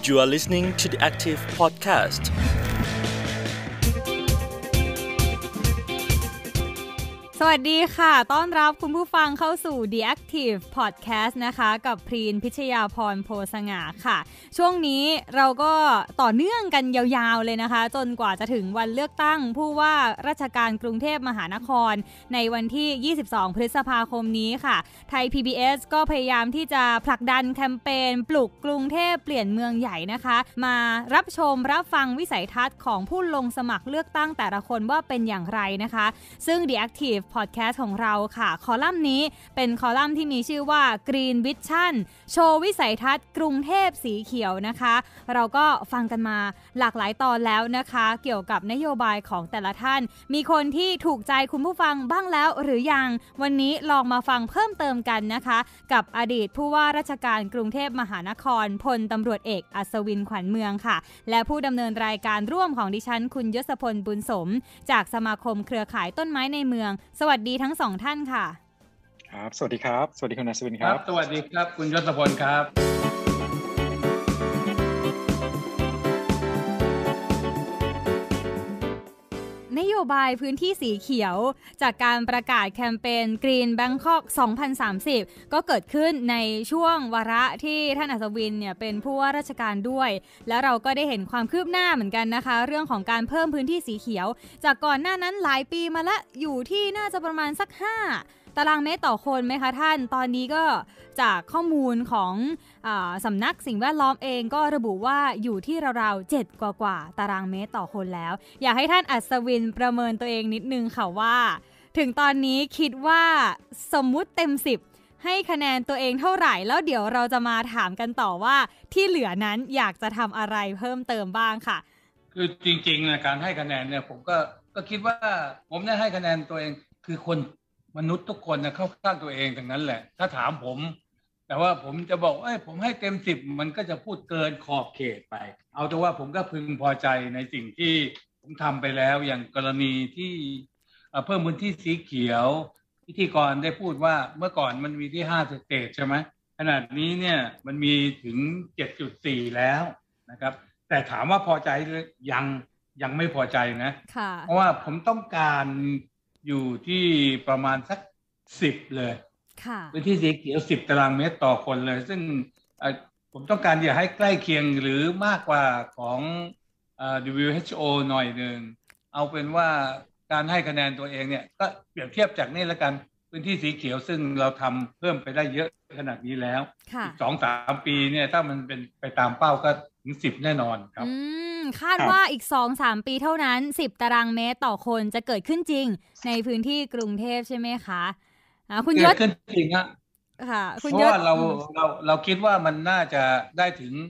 You are listening to the Active Podcast. สวัสดีค่ะต้อนรับคุณผู้ฟังเข้าสู่ The Active Podcast นะคะกับพรีนพิชยาพรโพสง่าค่ะช่วงนี้เราก็ต่อเนื่องกันยาวๆเลยนะคะจนกว่าจะถึงวันเลือกตั้งผู้ว่าราชการกรุงเทพมหานครในวันที่22พฤษภาคมนี้ค่ะไทย PBS ก็พยายามที่จะผลักดันแคมเปญปลุกกรุงเทพเปลี่ยนเมืองใหญ่นะคะมารับชมรับฟังวิสัยทัศน์ของผู้ลงสมัครเลือกตั้งแต่ละคนว่าเป็นอย่างไรนะคะซึ่ง The Activeพอดแคสต์ของเราค่ะคอลัมน์นี้เป็นคอลัมน์ที่มีชื่อว่า Green Vision โชว์วิสัยทัศน์กรุงเทพสีเขียวนะคะเราก็ฟังกันมาหลากหลายตอนแล้วนะคะเกี่ยวกับนโยบายของแต่ละท่านมีคนที่ถูกใจคุณผู้ฟังบ้างแล้วหรือยังวันนี้ลองมาฟังเพิ่มเติมกันนะคะกับอดีตผู้ว่าราชการกรุงเทพมหานครพลตำรวจเอกอัศวินขวัญเมืองค่ะและผู้ดำเนินรายการร่วมของดิฉันคุณยศพลบุญสมจากสมาคมเครือข่ายต้นไม้ในเมืองสวัสดีทั้งสองท่านค่ะครับสวัสดีครับสวัสดีคุณอัศวินครับสวัสดีครับคุณยศพลครับนโยบายพื้นที่สีเขียวจากการประกาศแคมเปญ Green Bangkok 2030 ก็เกิดขึ้นในช่วงวาระที่ท่านอัศวินเนี่ยเป็นผู้ว่าราชการด้วยแล้วเราก็ได้เห็นความคืบหน้าเหมือนกันนะคะเรื่องของการเพิ่มพื้นที่สีเขียวจากก่อนหน้านั้นหลายปีมาแล้วอยู่ที่น่าจะประมาณสัก5ตารางเมตรต่อคนไหมคะท่านตอนนี้ก็จากข้อมูลของสำนักสิ่งแวดล้อมเองก็ระบุว่าอยู่ที่ราวๆ7กว่าตารางเมตรต่อคนแล้วอยากให้ท่านอัศวินประเมินตัวเองนิดนึงค่ะว่าถึงตอนนี้คิดว่าสมมุติเต็ม10ให้คะแนนตัวเองเท่าไหร่แล้วเดี๋ยวเราจะมาถามกันต่อว่าที่เหลือนั้นอยากจะทำอะไรเพิ่มเติมบ้างค่ะคือจริงๆนะการให้คะแนนเนี่ยผมก็คิดว่าผมได้ให้คะแนนตัวเองคือคนมนุษย์ทุกคนนะเข้าข้างตัวเองทั้งนั้นแหละถ้าถามผมแต่ว่าผมจะบอกผมให้เต็ม10มันก็จะพูดเกินขอบเขตไปเอาแต่ว่าผมก็พึงพอใจในสิ่งที่ผมทำไปแล้วอย่างกรณีที่เพิ่มพื้นที่สีเขียวพิธีกรได้พูดว่าเมื่อก่อนมันมีที่5สเตจใช่ไหมขนาดนี้เนี่ยมันมีถึง 7.4 แล้วนะครับแต่ถามว่าพอใจยังไม่พอใจนะเพราะว่าผมต้องการอยู่ที่ประมาณสัก10เลยพื้นที่สีเขียว10ตารางเมตรต่อคนเลยซึ่งผมต้องการอยากให้ใกล้เคียงหรือมากกว่าของWHO หน่อยนึงเอาเป็นว่าการให้คะแนนตัวเองเนี่ยก็เปรียบเทียบจากนี่แล้วกันพื้นที่สีเขียวซึ่งเราทำเพิ่มไปได้เยอะขนาดนี้แล้วอีก 2-3 ปีเนี่ยถ้ามันเป็นไปตามเป้าก็ถึง10แน่นอนครับคาดว่าอีก 2-3 ปีเท่านั้น10ตารางเมตรต่อคนจะเกิดขึ้นจริงในพื้นที่กรุงเทพใช่ไหมคะคุณยศเกิดขึ้นจริงอะค่ะเพราะว่าเราคิดว่ามันน่าจะได้ถึง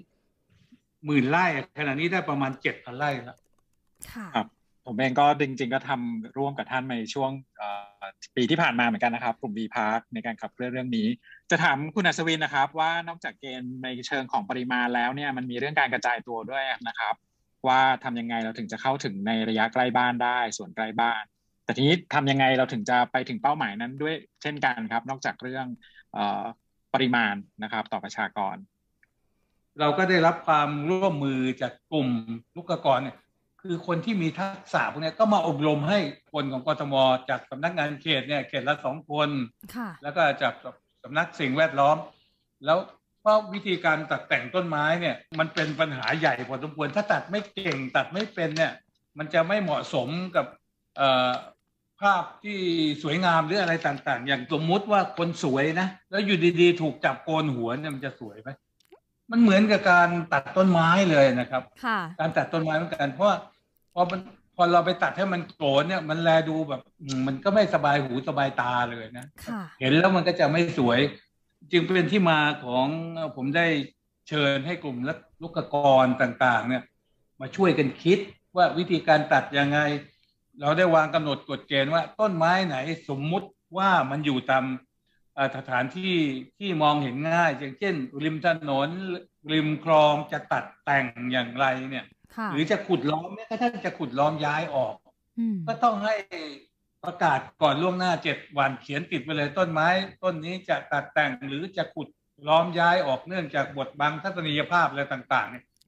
10,000 ไร่ขณะนี้ได้ประมาณ 7,000 ไร่แล้วครับผมเองก็จริงๆก็ทำร่วมกับท่านในช่วงปีที่ผ่านมาเหมือนกันนะครับกลุ่ม V-Park ในการขับเคลื่อนเรื่องนี้จะถามคุณอัศวินนะครับว่านอกจากเกณฑ์ในเชิงของปริมาณแล้วเนี่ยมันมีเรื่องการกระจายตัวด้วยนะครับว่าทำยังไงเราถึงจะเข้าถึงในระยะใกล้บ้านได้ส่วนใกล้บ้านแต่ทีนี้ทำยังไงเราถึงจะไปถึงเป้าหมายนั้นด้วยเช่นกันครับนอกจากเรื่องปริมาณนะครับต่อประชากรเราก็ได้รับความร่วมมือจากกลุ่มลูกกรเนี่ยคือคนที่มีทักษะพวกนี้ก็มาอบรมให้คนของกทมจากสำนักงานเขตเนี่ยเขตละ2 คนแล้วก็จากสำนักสิ่งแวดล้อมแล้วเพราะวิธีการตัดแต่งต้นไม้เนี่ยมันเป็นปัญหาใหญ่พอสมควรถ้าตัดไม่เก่งตัดไม่เป็นเนี่ยมันจะไม่เหมาะสมกับภาพที่สวยงามหรืออะไรต่างๆอย่างสมมุติว่าคนสวยนะแล้วอยู่ดีๆถูกจับโกนหัวเนี่ยมันจะสวยไหมมันเหมือนกับการตัดต้นไม้เลยนะครับการตัดต้นไม้เหมือนกันเพราะพอเราไปตัดให้มันโกนเนี่ยมันแลดูแบบมันก็ไม่สบายหูสบายตาเลยนะเห็นแล้วมันก็จะไม่สวยจึงเป็นที่มาของผมได้เชิญให้กลุ่มลูกกรต่างๆเนี่ยมาช่วยกันคิดว่าวิธีการตัดยังไงเราได้วางกำหนดกฎเกณฑ์ว่าต้นไม้ไหนสมมุติว่ามันอยู่ตามสถานที่ที่มองเห็นง่ายอย่างเช่นริมถนนริมคลองจะตัดแต่งอย่างไรเนี่ยหรือจะขุดล้อมเนี่ยถ้าท่านจะขุดล้อมย้ายออกก็ต้องให้ประกาศก่อนล่วงหน้า7 วันเขียนติดไปเลยต้นไม้ต้นนี้จะตัดแต่งหรือจะขุดล้อมย้ายออกเนื่องจากบทบังทัศนียภาพอะไรต่างๆเนี่ย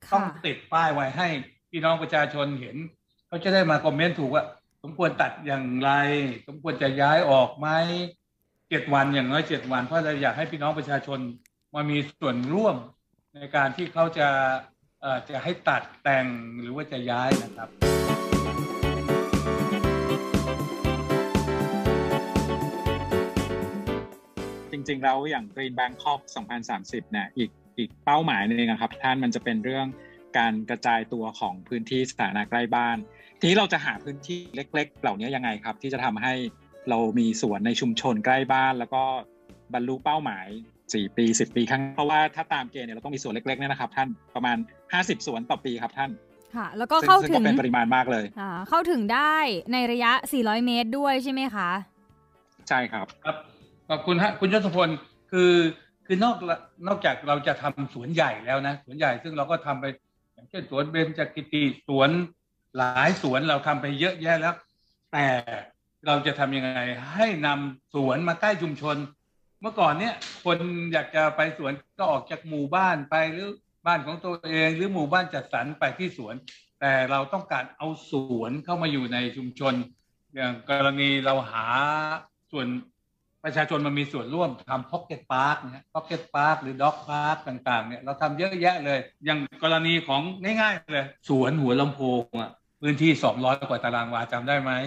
ต้องติดป้ายไว้ให้พี่น้องประชาชนเห็นเขาจะได้มาคอมเมนต์ถูกว่าสมควรตัดอย่างไรสมควรจะย้ายออกไหม7 วันอย่างน้อย7 วันเพราะเราอยากให้พี่น้องประชาชนมามีส่วนร่วมในการที่เขาจะให้ตัดแต่งหรือว่าจะย้ายนะครับจริงๆแล้วอย่าง Green Bangkok 2030เนี่ยอีกเป้าหมายนึงครับท่านมันจะเป็นเรื่องการกระจายตัวของพื้นที่สาธารณะใกล้บ้านทีนี้เราจะหาพื้นที่เล็กๆเหล่านี้ยังไงครับที่จะทำให้เรามีสวนในชุมชนใกล้บ้านแล้วก็บรรลุเป้าหมาย4 ปี10 ปีครั้งเพราะว่าถ้าตามเกณฑ์เนี่ยเราต้องมีสวนเล็กๆเนี่ยนะครับท่านประมาณ50 สวนต่อปีครับท่านค่ะแล้วก็เข้าถึงเป็นปริมาณมากเลยเข้าถึงได้ในระยะ400 เมตรด้วยใช่ไหมคะใช่ครับครับขอบคุณฮะคุณยศพลคือนอกจากเราจะทำสวนใหญ่แล้วนะสวนใหญ่ซึ่งเราก็ทำไปอย่างเช่นสวนเบญจกิติสวนหลายสวนเราทำไปเยอะแยะแล้วแต่เราจะทำยังไงให้นำสวนมาใกล้ชุมชนเมื่อก่อนเนี่ยคนอยากจะไปสวนก็ออกจากหมู่บ้านไปหรือบ้านของตัวเองหรือหมู่บ้านจัดสรรไปที่สวนแต่เราต้องการเอาสวนเข้ามาอยู่ในชุมชนอย่างกรณีเราหาส่วนประชาชนมันมีส่วนร่วมทำพ็อกเก็ตพาร์คนะพ็อกเก็ตพาร์คหรือด็อกพาร์คต่างๆเนี่ยเราทำเยอะแยะเลยอย่างกรณีของง่ายๆเลยสวนหัวลำโพงอ่ะพื้นที่200 กว่าตารางวาจำได้ไหม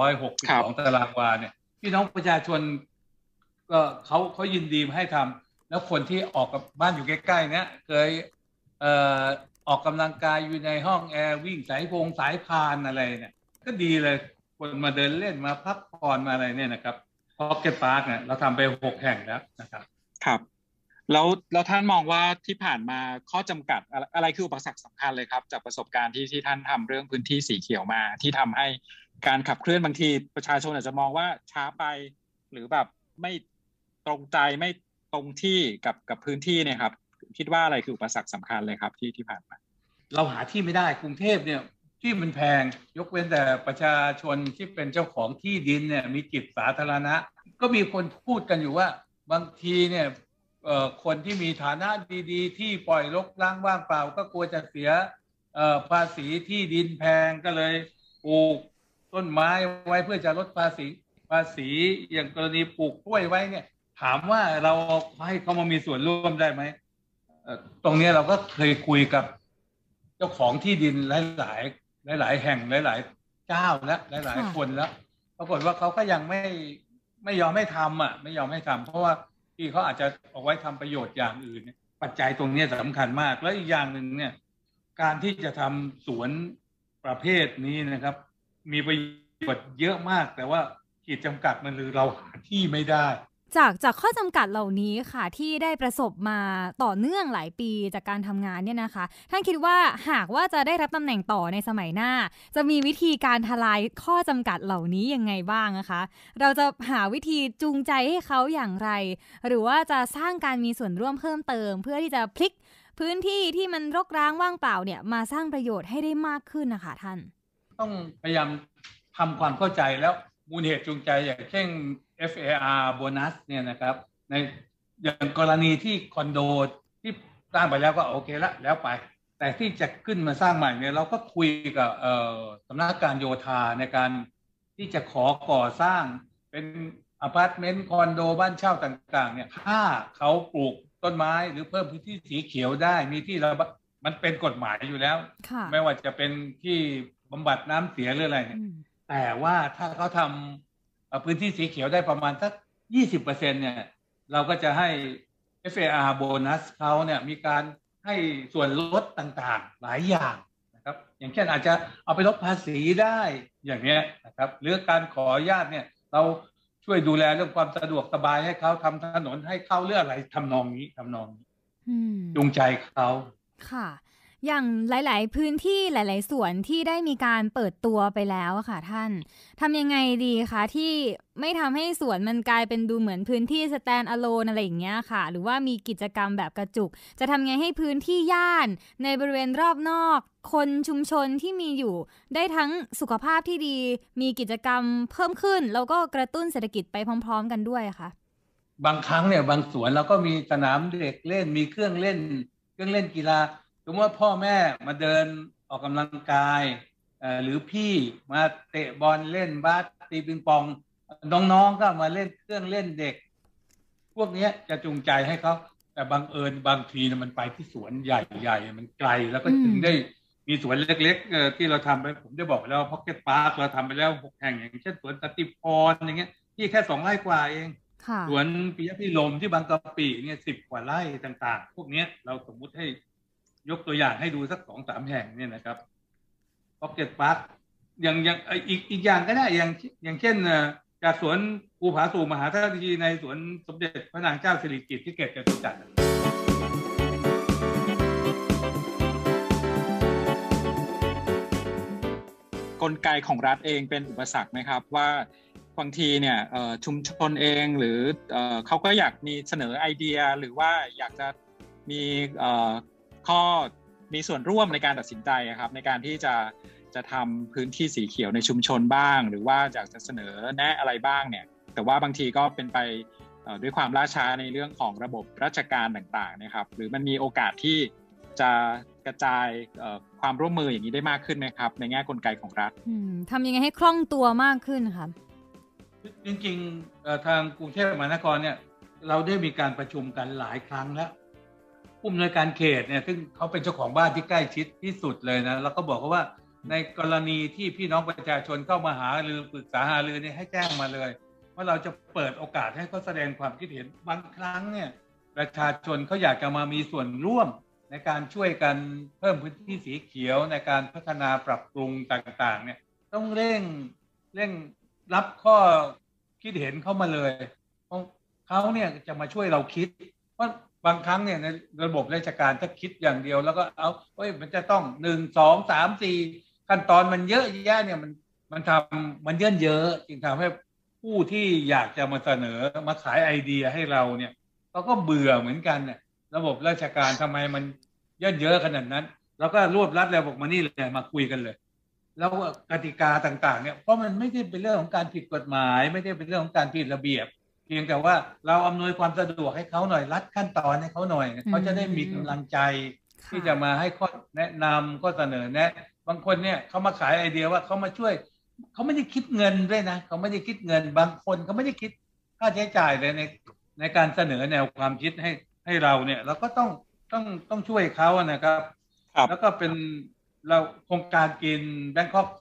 262 ตารางวาเนี่ยพี่น้องประชาชนก็เขายินดีให้ทำแล้วคนที่ออกกับบ้านอยู่ใกล้ๆเนี่ยเคยออกกำลังกายอยู่ในห้องแอร์วิ่งสายพานอะไรเนี่ยก็ดีเลยคนมาเดินเล่นมาพักผ่อนมาอะไรเนี่ยนะครับพ็อกเก็ตพาร์คเนี่ยเราทำไป6 แห่งแล้วนะครับครับแล้วท่านมองว่าที่ผ่านมาข้อจำกัดอะไรคืออุปสรรคสำคัญเลยครับจากประสบการณ์ที่ท่านทำเรื่องพื้นที่สีเขียวมาที่ทำให้การขับเคลื่อนบางทีประชาชนอาจจะมองว่าช้าไปหรือแบบไม่ตรงใจไม่ตรงที่กับพื้นที่เนี่ยครับคิดว่าอะไรคืออุปสรรคสำคัญเลยครับที่ผ่านมาเราหาที่ไม่ได้กรุงเทพเนี่ยที่มันแพงยกเว้นแต่ประชาชนที่เป็นเจ้าของที่ดินเนี่ยมีจิตสาธารณะก็มีคนพูดกันอยู่ว่าบางทีเนี่ยคนที่มีฐานะดีๆที่ปล่อยรกร้างว่างเปล่าก็กลัวจะเสียภาษีที่ดินแพงก็เลยปลูกต้นไม้ไว้เพื่อจะลดภาษีอย่างกรณีปลูกกล้วยไว้เนี่ยถามว่าเราให้เขามามีส่วนร่วมได้ไหมตรงนี้เราก็เคยคุยกับเจ้าของที่ดินหลายแห่งหลายเจ้าและหลายคนแล้วปรากฏว่าเขาก็ยังไม่ยอมให้ทำไม่ยอมให้ทำเพราะว่าที่เขาอาจจะเอาไว้ทำประโยชน์อย่างอื่นปัจจัยตรงนี้สำคัญมากและอีกอย่างหนึ่งเนี่ยการที่จะทำสวนประเภทนี้นะครับมีประโยชน์เยอะมากแต่ว่าขีดจำกัดมันคือเราหาที่ไม่ได้จากข้อจำกัดเหล่านี้ค่ะที่ได้ประสบมาต่อเนื่องหลายปีจากการทำงานเนี่ยนะคะท่านคิดว่าหากว่าจะได้รับตำแหน่งต่อในสมัยหน้าจะมีวิธีการทลายข้อจำกัดเหล่านี้ยังไงบ้างนะคะเราจะหาวิธีจูงใจให้เขาอย่างไรหรือว่าจะสร้างการมีส่วนร่วมเพิ่มเติมเพื่อที่จะพลิกพื้นที่ที่มันรกร้างว่างเปล่าเนี่ยมาสร้างประโยชน์ให้ได้มากขึ้นนะคะท่านต้องพยายามทำความเข้าใจแล้วมูลเหตุจูงใจอย่างเช่นFAR โบนัสเนี่ยนะครับในอย่างกรณีที่คอนโดที่สร้างไปแล้วก็โอเคแล้วไปแต่ที่จะขึ้นมาสร้างใหม่เนี่ยเราก็คุยกับสำนักการโยธาในการที่จะขอก่อสร้างเป็นอพาร์ตเมนต์คอนโดบ้านเช่าต่างๆเนี่ยถ้าเขาปลูกต้นไม้หรือเพิ่มพื้นที่สีเขียวได้มีที่ระบายมันเป็นกฎหมายอยู่แล้วไม่ว่าจะเป็นที่บำบัดน้ำเสียหรืออะไรเนี่ยแต่ว่าถ้าเขาทำพื้นที่สีเขียวได้ประมาณสัก 20% เนี่ยเราก็จะให้ FAR โบนัสเขาเนี่ยมีการให้ส่วนลดต่างๆหลายอย่างนะครับอย่างเช่นอาจจะเอาไปลดภาษีได้อย่างนี้นะครับหรือการขออนุญาตเนี่ยเราช่วยดูแลเรื่องความสะดวกสบายให้เขาทำถนนให้เข้าเรื่องอะไรทำนองนี้จูงใจเขาค่ะอย่างหลายๆพื้นที่หลายๆสวนที่ได้มีการเปิดตัวไปแล้วค่ะท่านทำยังไงดีคะที่ไม่ทำให้สวนมันกลายเป็นดูเหมือนพื้นที่ stand alone อะไรอย่างเงี้ยค่ะหรือว่ามีกิจกรรมแบบกระจุกจะทำไงให้พื้นที่ย่านในบริเวณรอบนอกคนชุมชนที่มีอยู่ได้ทั้งสุขภาพที่ดีมีกิจกรรมเพิ่มขึ้นแล้วก็กระตุ้นเศรษฐกิจไปพร้อมๆกันด้วยค่ะบางครั้งเนี่ยบางสวนเราก็มีสนามเด็กเล่นมีเครื่องเล่นกีฬาสมมติว่าพ่อแม่มาเดินออกกำลังกายหรือพี่มาเตะบอลเล่นบาสตีปิงปองน้องๆก็มาเล่นเครื่องเล่นเด็กพวกนี้จะจูงใจให้เขาแต่บังเอิญบางทีมันไปที่สวนใหญ่ๆมันไกลแล้วก็ถึงได้มีสวนเล็กๆที่เราทำไปผมได้บอกแล้วพ็อกเก็ตพาร์คเราทำไปแล้ว6 แห่งอย่างเช่นสวนสติพรอย่างเงี้ยที่แค่2 ไร่กว่าเองสวนปิยพิรมที่บางกะปิเนี่ย10 กว่าไร่ต่างๆพวกนี้เราสมมุติให้ยกตัวอย่างให้ดูสัก 2-3 แห่งเนี่ยนะครับพ็อกเก็ตพาร์คอย่างอีกอย่างก็ได้อย่างเช่นจากสวนภูผาสู่มหาธาตุในสวนสมเด็จพระนางเจ้าสิริกิติ์ที่เขตจตุจักรกลไกของรัฐเองเป็นอุปสรรคไหมครับว่าบางทีเนี่ยชุมชนเองหรือเขาก็อยากมีเสนอไอเดียหรือว่าอยากจะมีมีส่วนร่วมในการตัดสินใจครับในการที่จะทำพื้นที่สีเขียวในชุมชนบ้างหรือว่าอยากจะเสนอแนะอะไรบ้างเนี่ยแต่ว่าบางทีก็เป็นไปด้วยความล่าช้าในเรื่องของระบบราชการต่างๆนะครับหรือมันมีโอกาสที่จะกระจายความร่วมมืออย่างนี้ได้มากขึ้นไหมครับในแง่กลไกของรัฐทำยังไงให้คล่องตัวมากขึ้นครับจริงๆทางกรุงเทพมหานครเนี่ยเราได้มีการประชุมกันหลายครั้งแล้วผู้อำนวยการเขตเนี่ยซึ่งเขาเป็นเจ้าของบ้านที่ใกล้ชิดที่สุดเลยนะแล้วก็บอกเขาว่าในกรณีที่พี่น้องประชาชนเข้ามาหารือปรึกษาหารือเนี่ยให้แจ้งมาเลยว่าเราจะเปิดโอกาสให้เขาแสดงความคิดเห็นบางครั้งเนี่ยประชาชนเขาอยากจะมามีส่วนร่วมในการช่วยกันเพิ่มพื้นที่สีเขียวในการพัฒนาปรับปรุงต่างๆเนี่ยต้องเร่งรับข้อคิดเห็นเข้ามาเลยเขาเนี่ยจะมาช่วยเราคิดเพราะบางครั้งเนี่ยในระบบราชการถ้าคิดอย่างเดียวแล้วก็มันจะต้อง1 2 3 4ขั้นตอนมันเยอะแยะเนี่ยมันเยอะจึงทำให้ผู้ที่อยากจะมาเสนอมาขายไอเดียให้เราเนี่ยเขาก็เบื่อเหมือนกันเนี่ยระบบราชการทำไมมันเยอะขนาดนั้นแล้วก็รวบรัดแล้วบอกมานี่เลยมาคุยกันเลยแล้วกติกาต่างๆเนี่ยเพราะมันไม่ได้เป็นเรื่องของการผิดกฎหมายไม่ได้เป็นเรื่องของการผิดระเบียบเพียงแต่ว่าเราอำนวยความสะดวกให้เขาหน่อยรัดขั้นตอนให้เขาหน่อยเขาจะได้มีกำลังใจที่จะมาให้ข้อแนะนำข้อเสนอแนะบางคนเนี่ยเขามาขายไอเดียว่าเขามาช่วยเขาไม่ได้คิดเงินด้วยนะเขาไม่ได้คิดเงินบางคนเขาไม่ได้คิดค่าใช้จ่ายเลยในการเสนอแนวความคิดให้เราเนี่ยเราก็ต้องช่วยเขานะครับแล้วก็เป็นเราโครงการกินแบงคอก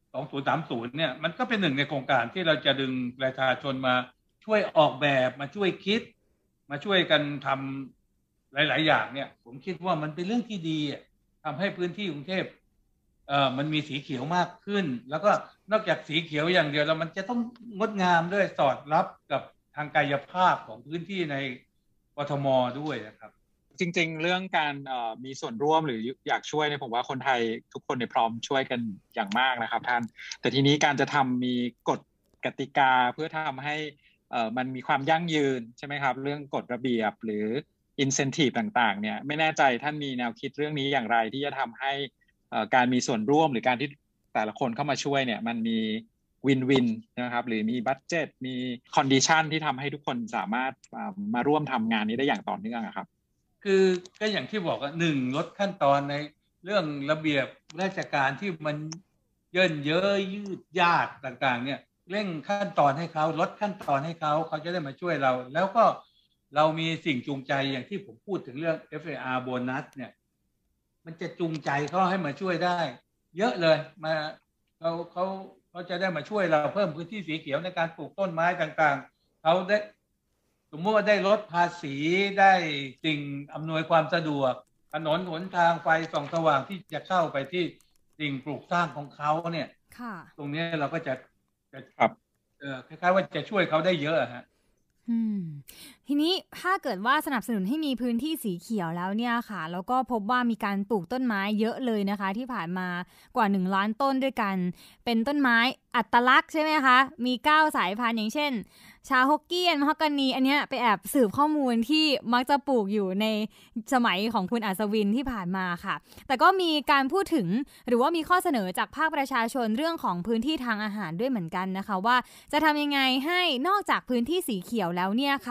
2030เนี่ยมันก็เป็นหนึ่งในโครงการที่เราจะดึงประชาชนมาช่วยออกแบบมาช่วยคิดมาช่วยกันทำหลายๆอย่างเนี่ยผมคิดว่ามันเป็นเรื่องที่ดีทำให้พื้นที่กรุงเทพมันมีสีเขียวมากขึ้นแล้วก็นอกจากสีเขียวอย่างเดียวแล้วมันจะต้องงดงามด้วยสอดรับกับทางกายภาพของพื้นที่ในกทมด้วยนะครับจริงๆเรื่องการมีส่วนร่วมหรืออยากช่วยเนี่ยผมว่าคนไทยทุกคนพร้อมช่วยกันอย่างมากนะครับท่านแต่ทีนี้การจะมีกฎกติกาเพื่อทำให้มันมีความยั่งยืนใช่ไหมครับเรื่องกฎระเบียบหรือ incentive ต่างๆเนี่ยไม่แน่ใจท่านมีแนวคิดเรื่องนี้อย่างไรที่จะทำให้การมีส่วนร่วมหรือการที่แต่ละคนเข้ามาช่วยเนี่ยมันมีวินนะครับหรือมีบัดเจ็ตมีคอนดิชันที่ทำให้ทุกคนสามารถมาร่วมทำงานนี้ได้อย่างต่อเนื่องครับคือก็อย่างที่บอกว่า1ลดขั้นตอนในเรื่องระเบียบราชการที่มันเยอะยืดยาดต่างๆเนี่ยเร่งขั้นตอนให้เขาลดขั้นตอนให้เขาจะได้มาช่วยเราแล้วก็เรามีสิ่งจูงใจอย่างที่ผมพูดถึงเรื่อง FAR โบนัสเนี่ยมันจะจูงใจเขาให้มาช่วยได้เยอะเลยมาเขาจะได้มาช่วยเราเพิ่มพื้นที่สีเขียวในการปลูกต้นไม้ต่างๆเขาได้สมมติว่าได้ลดภาษีได้สิ่งอำนวยความสะดวกถนนหนทางไฟส่องสว่างที่จะเข้าไปที่สิ่งปลูกสร้างของเขาเนี่ยตรงนี้เราก็จะคล้ายๆว่าจะช่วยเขาได้เยอะฮะทีนี้ถ้าเกิดว่าสนับสนุนให้มีพื้นที่สีเขียวแล้วเนี่ยค่ะแล้วก็พบว่ามีการปลูกต้นไม้เยอะเลยนะคะที่ผ่านมากว่า1 ล้านต้นด้วยกันเป็นต้นไม้อัตลักษณ์ใช่ไหมคะมี9 สายพันธุ์อย่างเช่นชาฮกเกี้ยนมะฮอกกานีอันเนี้ยไปแอบสืบข้อมูลที่มักจะปลูกอยู่ในสมัยของคุณอัศวินที่ผ่านมาค่ะแต่ก็มีการพูดถึงหรือว่ามีข้อเสนอจากภาคประชาชนเรื่องของพื้นที่ทางอาหารด้วยเหมือนกันนะคะว่าจะทำยังไงให้นอกจากพื้นที่สีเขียวแล้วเนี่ยค่ะ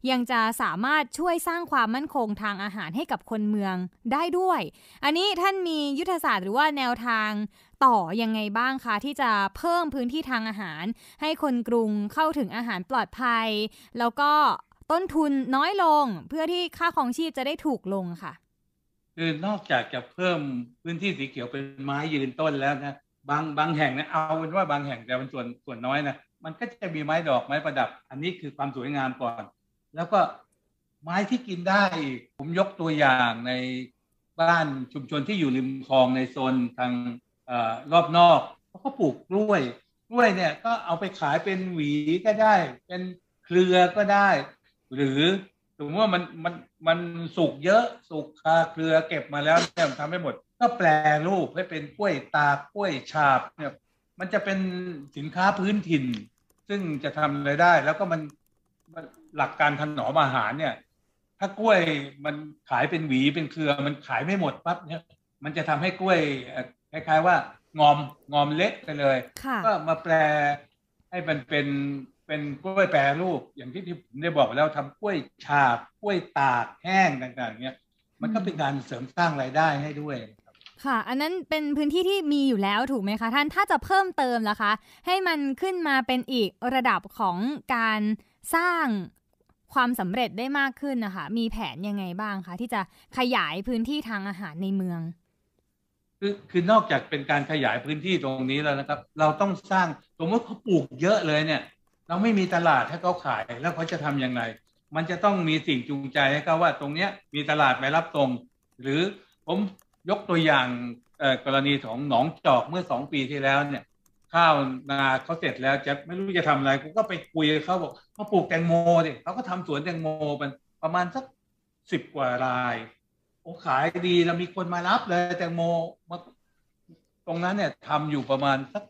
ยังจะสามารถช่วยสร้างความมั่นคงทางอาหารให้กับคนเมืองได้ด้วยอันนี้ท่านมียุทธศาสตร์หรือว่าแนวทางต่อยังไงบ้างคะที่จะเพิ่มพื้นที่ทางอาหารให้คนกรุงเข้าถึงอาหารปลอดภัยแล้วก็ต้นทุนน้อยลงเพื่อที่ค่าครองชีพจะได้ถูกลงค่ะคือนอกจากจะเพิ่มพื้นที่สีเขียวเป็นไม้ยืนต้นแล้วนะบางแห่งนะเอาเป็นว่าบางแห่งแต่เป็นส่วนน้อยนะมันก็จะมีไม้ดอกไม้ประดับอันนี้คือความสวยงามก่อนแล้วก็ไม้ที่กินได้อีกผมยกตัวอย่างในบ้านชุมชนที่อยู่ริมคลองในโซนทางรอบนอกเขาก็ปลูกกล้วยเนี่ยก็เอาไปขายเป็นหวีก็ได้เป็นเครือก็ได้หรือสมมติว่ามันสุกเยอะสุกคาเครือเก็บมาแล้วเนี่ยทำให้หมดก็แปรรูปให้เป็นกล้วยตากกล้วยฉาบเนี่ยมันจะเป็นสินค้าพื้นถิ่นซึ่งจะทำรายได้แล้วก็มันหลักการถนอมอาหารเนี่ยถ้ากล้วยมันขายเป็นหวีเป็นเครือมันขายไม่หมดปั๊บเนี่ยมันจะทำให้กล้วยคล้ายๆว่างอมเล็กไปเลยก็มาแปลให้มันเป็นกล้วยแปรรูปอย่างที่ผมได้บอกแล้วทำกล้วยฉาบกล้วยตากแห้งต่างๆเนี่ยมันก็เป็นการเสริมสร้างรายได้ให้ด้วยค่ะอันนั้นเป็นพื้นที่ที่มีอยู่แล้วถูกไหมคะท่านถ้าจะเพิ่มเติมล่ะคะให้มันขึ้นมาเป็นอีกระดับของการสร้างความสำเร็จได้มากขึ้นนะคะมีแผนยังไงบ้างคะที่จะขยายพื้นที่ทางอาหารในเมืองคือนอกจากเป็นการขยายพื้นที่ตรงนี้แล้วนะครับเราต้องสร้างสมมติเขาปลูกเยอะเลยเนี่ยเราไม่มีตลาดให้เขาขายแล้วเขาจะทำยังไงมันจะต้องมีสิ่งจูงใจให้เขาว่าตรงเนี้ยมีตลาดไปรับตรงหรือผมยกตัวอย่างกรณีของหนองจอกเมื่อ2 ปีที่แล้วเนี่ยข้าวนาเขาเสร็จแล้วจะไม่รู้จะทำอะไรผมก็ไปคุยกับเขาบอกเขาปลูกแตงโมดิเขาก็ทำสวนแตงโมเป็นประมาณสัก10 กว่ารายโอ้ขายดีแล้วมีคนมารับเลยแตงโมมาตรงนั้นเนี่ยทำอยู่ประมาณสัก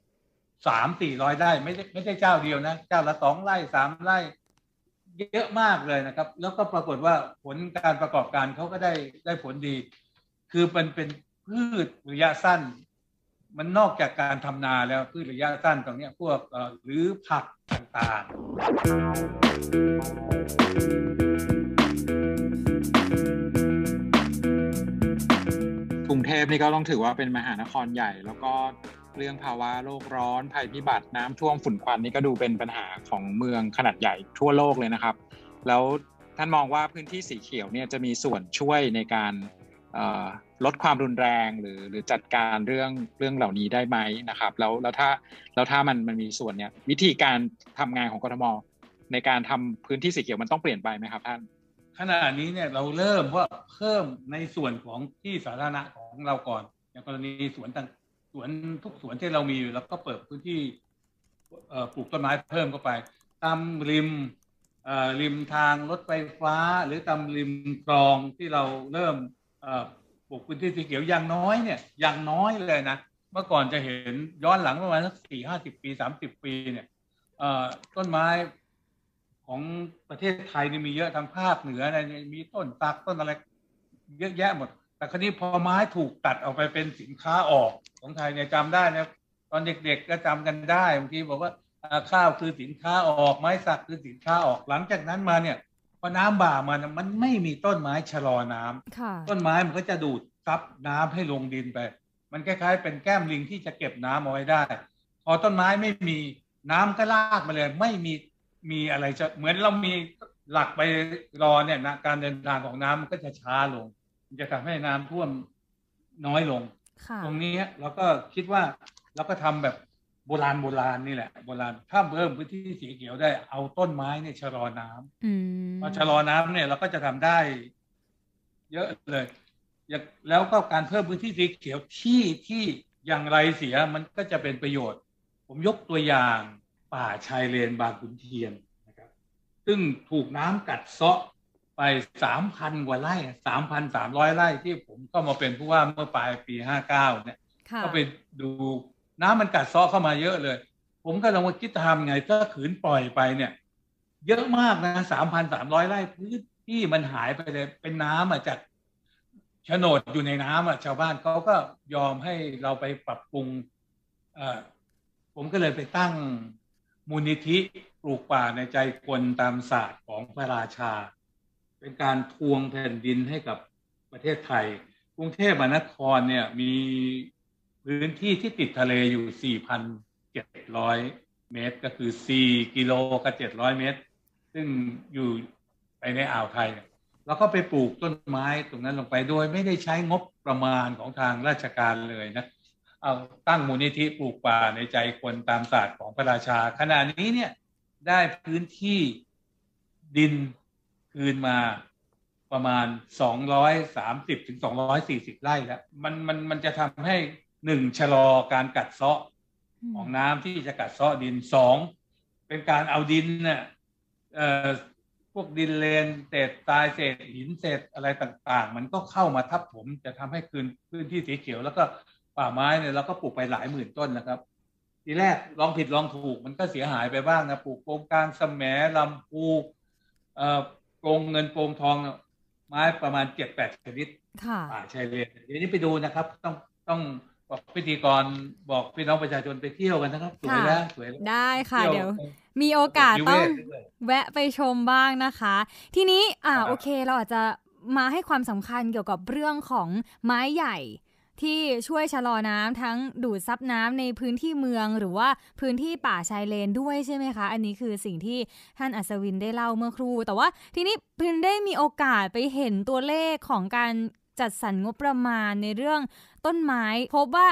300-400 ไร่ไม่ได้เจ้าเดียวนะเจ้าละ2 ไร่ 3 ไร่เยอะมากเลยนะครับแล้วก็ปรากฏว่าผลการประกอบการเขาก็ได้ผลดีคือมันเป็นพืชระยะสั้นมันนอกจากการทำนาแล้วพืชระยะสั้นตรงนี้พวกหรือผักต่างๆกรุงเทพนี่ก็ต้องถือว่าเป็นมหานครใหญ่แล้วก็เรื่องภาวะโลกร้อนภัยพิบัติน้ำท่วมฝุ่นควันนี่ก็ดูเป็นปัญหาของเมืองขนาดใหญ่ทั่วโลกเลยนะครับแล้วท่านมองว่าพื้นที่สีเขียวเนี่ยจะมีส่วนช่วยในการลดความรุนแรงหรือจัดการเรื่องเหล่านี้ได้ไหมนะครับแล้วถ้ามันมีส่วนเนี่ยวิธีการทำงานของกทมในการทำพื้นที่สีเขียวมันต้องเปลี่ยนไปไหมครับท่านขณะนี้เนี่ยเราเริ่มว่าเพิ่มในส่วนของที่สาธารณะของเราก่อนอย่างกรณีสวนทุกสวนที่เรามีอยู่แล้วก็เปิดพื้นที่ปลูกต้นไม้เพิ่มเข้าไปตามริมทางรถไฟฟ้าหรือตามริมคลองที่เราเริ่มปลูกพื้นที่สีเขียวอย่างน้อยเลยนะเมื่อก่อนจะเห็นย้อนหลังประมาณสัก40-50 ปี30 ปีเนี่ยต้นไม้ของประเทศไทยนี่มีเยอะทางภาคเหนืออะไรมีต้นตักต้นอะไรเยอะแยะหมดแต่คราวนี้พอไม้ถูกตัดออกไปเป็นสินค้าออกของไทยเนี่ยจำได้นะตอนเด็กๆก็จำกันได้บางทีบอกว่าข้าวคือสินค้าออกไม้สักคือสินค้าออกหลังจากนั้นมาเนี่ยพอน้ำบ่ามันไม่มีต้นไม้ชะลอน้ำต้นไม้มันก็จะดูดซับน้ำให้ลงดินไปมันคล้ายๆเป็นแก้มลิงที่จะเก็บน้ำเอาไว้ได้พอต้นไม้ไม่มีน้ำก็ลากมาเลยไม่มีอะไรจะเหมือนเรามีหลักไปรอเนี่ยนะการเดินทางของน้ำมันก็จะช้าลงมันจะทำให้น้ำท่วมน้อยลงตรงนี้เราก็คิดว่าเราก็ทำแบบโบราณนี่แหละโบราณถ้าเพิ่มพื้นที่สีเขียวได้เอาต้นไม้เนี่ยชะลอน้ำพอชะลอน้ำเนี่ยเราก็จะทำได้เยอะเลยแล้วก็การเพิ่มพื้นที่สีเขียวที่อย่างไรเสียมันก็จะเป็นประโยชน์ผมยกตัวอย่างป่าชายเลนบางขุนเทียนนะครับซึ่งถูกน้ำกัดเซาะไป 3,000 กว่าไร่ 3,300 ไร่ที่ผมก็มาเป็นผู้ว่าเมื่อปลายปี59เนี่ยก็ไปดูน้ำมันกัดเซาะเข้ามาเยอะเลยผมก็ลองมาคิดทำไงถ้าขืนปล่อยไปเนี่ยเยอะมากนะ 3,300 ไร่พื้นที่มันหายไปเลยเป็นน้ำจากโฉนดอยู่ในน้ำชาวบ้านเขาก็ยอมให้เราไปปรับปรุงผมก็เลยไปตั้งมูลนิธิปลูกป่าในใจคนตามศาสตร์ของพระราชาเป็นการทวงแผ่นดินให้กับประเทศไทยกรุงเทพมหานครเนี่ยมีพื้นที่ที่ติดทะเลอยู่ 4,700 เมตรก็คือ4 กิโลกับ 700 เมตรซึ่งอยู่ไปในอ่าวไทยแล้วก็ไปปลูกต้นไม้ตรงนั้นลงไปโดยไม่ได้ใช้งบประมาณของทางราชการเลยนะเอาตั้งมูลนิธิปลูกป่าในใจคนตามศาสตร์ของพระราชาขณะนี้เนี่ยได้พื้นที่ดินคืนมาประมาณ230ถึง240 ไร่แล้วมันจะทำให้1ชะลอการกัดเซาะของน้ำที่จะกัดเซาะดิน2เป็นการเอาดินเนี่ยพวกดินเลนเศษทรายเศษหินเศษอะไรต่างๆมันก็เข้ามาทับถมจะทำให้คืนพื้นที่สีเขียวแล้วก็ป่าไม้เนี่ยเราก็ปลูกไปหลายหมื่นต้นนะครับทีแรกลองผิดลองถูกมันก็เสียหายไปบ้างนะปลูกโกงกลางแสมลำพูโกงเงินโกงทองไม้ประมาณ 7-8 ชนิดป่าชายเลนเดี๋ยวนี้ไปดูนะครับต้องบอกพิธีกรบอกพี่น้องประชาชนไปเที่ยวกันนะครับสวยแล้วสวยได้ค่ะเดี๋ยวมีโอกาสต้องแวะไปชมบ้างนะคะทีนี้โอเคเราอาจจะมาให้ความสำคัญเกี่ยวกับเรื่องของไม้ใหญ่ที่ช่วยชะลอน้ำทั้งดูดซับน้ำในพื้นที่เมืองหรือว่าพื้นที่ป่าชายเลนด้วยใช่ไหมคะอันนี้คือสิ่งที่ท่านอัศวินได้เล่าเมื่อครู่แต่ว่าทีนี้พินได้มีโอกาสไปเห็นตัวเลขของการจัดสรรงบประมาณในเรื่องต้นไม้พบว่า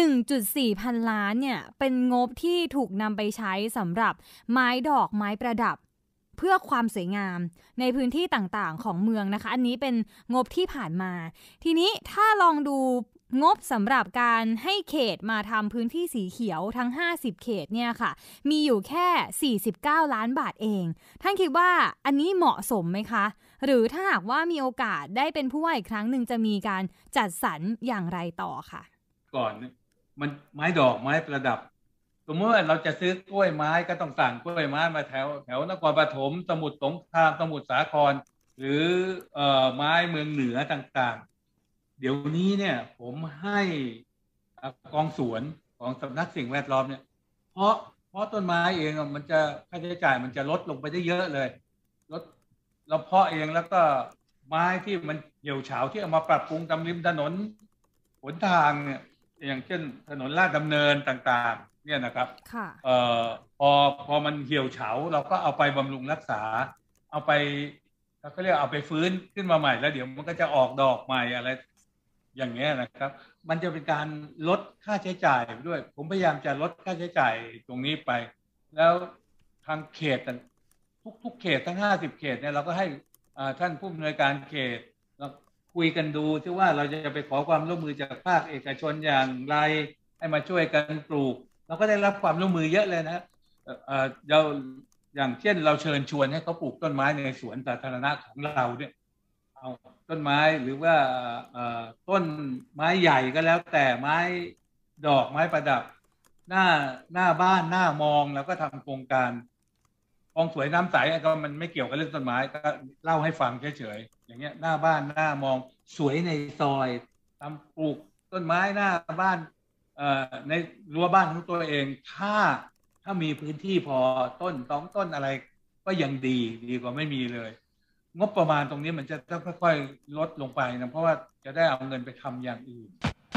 1.4 พันล้านเนี่ยเป็นงบที่ถูกนำไปใช้สำหรับไม้ดอกไม้ประดับเพื่อความสวยงามในพื้นที่ต่างๆของเมืองนะคะอันนี้เป็นงบที่ผ่านมาทีนี้ถ้าลองดูงบสำหรับการให้เขตมาทำพื้นที่สีเขียวทั้ง50เขตเนี่ยค่ะมีอยู่แค่49ล้านบาทเองท่านคิดว่าอันนี้เหมาะสมไหมคะหรือถ้าหากว่ามีโอกาสได้เป็นผู้ว่าอีกครั้งหนึ่งจะมีการจัดสรรอย่างไรต่อค่ะก่อนมันไม้ดอกไม้ประดับสมมติว่าเราจะซื้อกล้วยไม้ก็ต้องสั่งกล้วยไม้มาแถวนครปฐมสมุทรสงครามสมุทรสาครหรือไม้เมืองเหนือต่างๆเดี๋ยวนี้เนี่ยผมให้กองสวนของสำนักสิ่งแวดล้อมเนี่ยเพราะต้นไม้เองมันจะค่าใช้จ่ายมันจะลดลงไปได้เยอะเลยลดเราเพาะเองแล้วก็ไม้ที่มันเหี่ยวเฉาที่เอามาปรับปรุงตามริมถนนหนทางเนี่ยอย่างเช่นถนนลาดดำเนินต่างๆเนี่ยนะครับพอมันเหี่ยวเฉาเราก็เอาไปบำรุงรักษาเอาไปเขาเรียกเอาไปฟื้นขึ้นมาใหม่แล้วเดี๋ยวมันก็จะออกดอกใหม่อะไรอย่างเงี้ยนะครับมันจะเป็นการลดค่าใช้จ่ายด้วยผมพยายามจะลดค่าใช้จ่ายตรงนี้ไปแล้วทางเขตทุกเขตทั้ง50เขตเนี่ยเราก็ให้ท่านผู้อำนวยการเขตเราคุยกันดูที่ว่าเราจะไปขอความร่วมมือจากภาคเอกชนอย่างไรให้มาช่วยกันปลูกเราก็ได้รับความร่วมมือเยอะเลยนะเราอย่างเช่นเราเชิญชวนให้เขาปลูกต้นไม้ในสวนสาธารณะของเราเนี่ยเอาต้นไม้หรือว่าต้นไม้ใหญ่ก็แล้วแต่ไม้ดอกไม้ประดับหน้าบ้านหน้ามองแล้วก็ทำโครงการคลองสวยน้ำใสก็มันไม่เกี่ยวกับเรื่องต้นไม้ก็เล่าให้ฟังเฉยๆอย่างเงี้ยหน้าบ้านหน้ามองสวยในซอยทำปลูกต้นไม้หน้าบ้านในรั้วบ้านของตัวเองถ้ามีพื้นที่พอต้น2ต้นอะไรก็ยังดีกว่าไม่มีเลยงบประมาณตรงนี้มันจะต้องค่อยๆลดลงไปนะเพราะว่าจะได้เอาเงินไปทำอย่างอื่น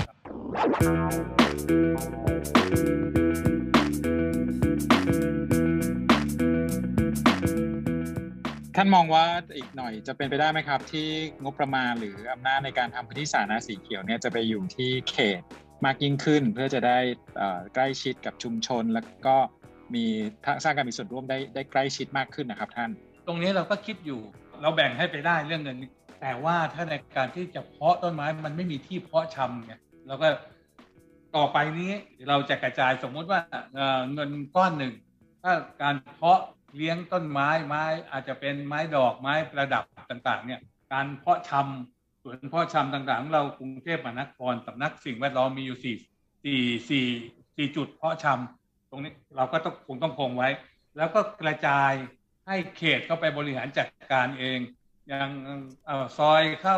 ท่านมองว่าอีกหน่อยจะเป็นไปได้ไหมครับที่งบประมาณหรืออำนาจในการทำพื้นที่สาธารณะสีเขียวเนี่ยจะไปอยู่ที่เขตมากยิ่งขึ้นเพื่อจะได้ใกล้ชิดกับชุมชนแล้วก็มีสร้างการมีส่วนร่วมได้ใกล้ชิดมากขึ้นนะครับท่านตรงนี้เราก็คิดอยู่เราแบ่งให้ไปได้เรื่องเงินแต่ว่าถ้าในการที่จะเพาะต้นไม้มันไม่มีที่เพาะชำไงเราก็ต่อไปนี้เราจะกระจายสมมติว่าเงินก้อนหนึ่งถ้าการเพาะเลี้ยงต้นไม้อาจจะเป็นไม้ดอกไม้ประดับต่างๆเนี่ยการเพาะชำสวนเพาะชำต่างๆของเรากรุงเทพมหานครสำนักสิ่งแวดล้อมมีอยู่4จุดเพาะชำตรงนี้เราก็ต้องคงไว้แล้วก็กระจายให้เขตเข้าไปบริหารจัดการเองอย่างซอยเข้า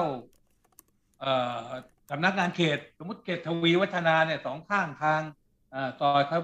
สำนักงานเขตสมมติเขตทวีวัฒนาเนี่ย2ข้างทางซอยเขาไปป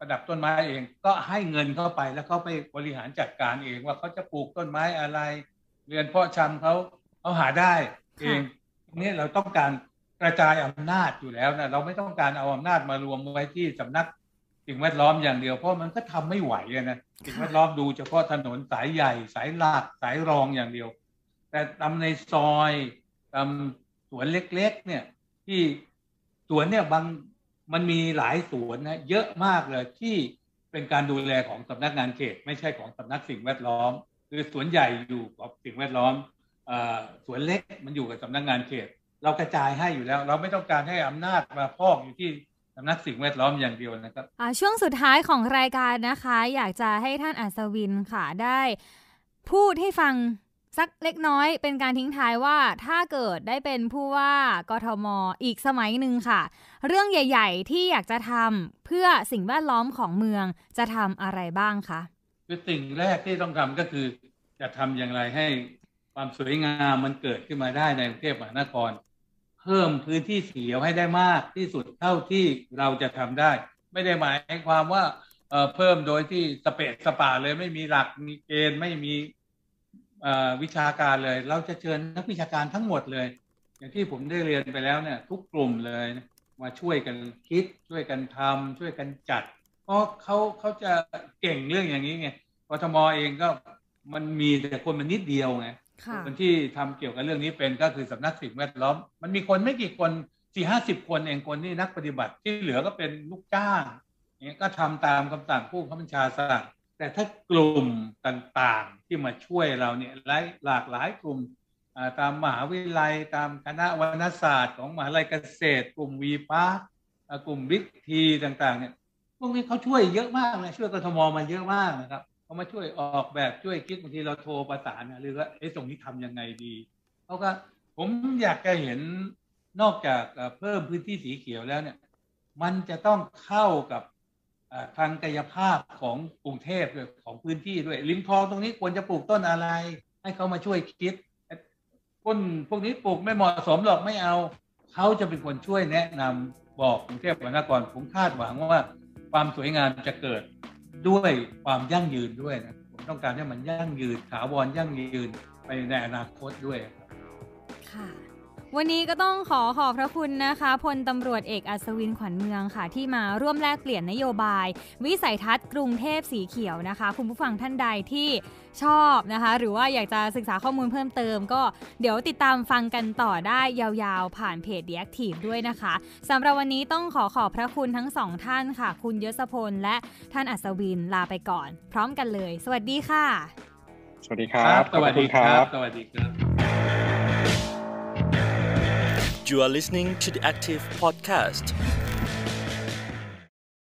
ประดับต้นไม้เองก็ให้เงินเข้าไปแล้วเขาไปบริหารจัดการเองว่าเขาจะปลูกต้นไม้อะไรเรือนเพาะชำเขาหาได้เองตรงนี้เราต้องการกระจายอำนาจอยู่แล้วนะเราไม่ต้องการเอาอำนาจมารวมไว้ที่สำนักสิ่งแวดล้อมอย่างเดียวเพราะมันก็ทำไม่ไหวนะสิ่งแวดล้อมดูเฉพาะถนนสายใหญ่สายหลักสายรองอย่างเดียวแต่ตามในซอยตามสวนเล็กๆเนี่ยที่สวนเนี่ยมันมีหลายสวนนะเยอะมากเลยที่เป็นการดูแลของสำนักงานเขตไม่ใช่ของสำนักสิ่งแวดล้อมคือสวนใหญ่อยู่กับสิ่งแวดล้อมสวนเล็กมันอยู่กับสำนักงานเขตเรากระจายให้อยู่แล้วเราไม่ต้องการให้อำนาจมาพอกอยู่ที่สำนักสิ่งแวดล้อมอย่างเดียวนะครับช่วงสุดท้ายของรายการนะคะอยากจะให้ท่านอัศวินค่ะได้พูดให้ฟังสักเล็กน้อยเป็นการทิ้งท้ายว่าถ้าเกิดได้เป็นผู้ว่ากทม.อีกสมัยหนึ่งค่ะเรื่องใหญ่ๆที่อยากจะทำเพื่อสิ่งแวดล้อมของเมืองจะทำอะไรบ้างคะคือสิ่งแรกที่ต้องทำก็คือจะทำอย่างไรให้ความสวยงามมันเกิดขึ้นมาได้ในกรุงเทพมหานครเพิ่มพื้นที่สีเขียวให้ได้มากที่สุดเท่าที่เราจะทำได้ไม่ได้หมายความว่าเพิ่มโดยที่สเปะสปาเลยไม่มีหลักมีเกณฑ์ไม่มีวิชาการเลยเราจะเชิญนักวิชาการทั้งหมดเลยอย่างที่ผมได้เรียนไปแล้วเนี่ยทุกกลุ่มเลยมาช่วยกันคิดช่วยกันทำช่วยกันจัดเพราะเขาจะเก่งเรื่องอย่างนี้ไงกทม.เองก็มันมีแต่คนมันนิดเดียวไงคนที่ทำเกี่ยวกับเรื่องนี้เป็นก็คือสำนักสิ่งแวดล้อมมันมีคนไม่กี่คน 4-50 คนเองคนที่นักปฏิบัติที่เหลือก็เป็นลูกจ้างเนี่ยก็ทำตามคำสั่งผู้บัญชาสั่งแต่ถ้ากลุ่มต่างๆที่มาช่วยเราเนี่ยหลากหลายกลุ่มตามมหาวิทยาลัยตามคณะวรรณศาสตร์ของมหาวิทยาลัยเกษตรกลุ่มวีพาร์คกลุ่มบิ๊กทีต่างๆเนี่ยพวกนี้เขาช่วยเยอะมากเลยช่วยกทม.มาเยอะมากนะครับเขามาช่วยออกแบบช่วยคิดบางทีเราโทรประสานหรือว่าตรงนี้ทำยังไงดีเขาก็ผมอยากจะเห็นนอกจากเพิ่มพื้นที่สีเขียวแล้วเนี่ยมันจะต้องเข้ากับทางกายภาพของกรุงเทพด้วยของพื้นที่ด้วยริมคลองตรงนี้ควรจะปลูกต้นอะไรให้เขามาช่วยคิดต้นพวกนี้ปลูกไม่เหมาะสมหรอกไม่เอาเขาจะเป็นคนช่วยแนะนำบอกกรุงเทพมหานครผมคาดหวังว่าความสวยงามจะเกิดด้วยความยั่งยืนด้วยนะผมต้องการให้มันยั่งยืนถาวรยั่งยืนไปในอนาคตด้วยค่ะวันนี้ก็ต้องขอบพระคุณนะคะพลตำรวจเอกอัศวินขวัญเมืองค่ะที่มาร่วมแลกเปลี่ยนนโยบายวิสัยทัศน์กรุงเทพสีเขียวนะคะคุณผู้ฟังท่านใดที่ชอบนะคะหรือว่าอยากจะศึกษาข้อมูลเพิ่มเติมก็เดี๋ยวติดตามฟังกันต่อได้ยาวๆผ่านเพจ The Active ด้วยนะคะสำหรับวันนี้ต้องขอบพระคุณทั้งสองท่านค่ะคุณยศพลและท่านอัศวินลาไปก่อนพร้อมกันเลยสวัสดีค่ะสวัสดีครับสวัสดีครับสวัสดีครับ You are listening to the Active Podcast.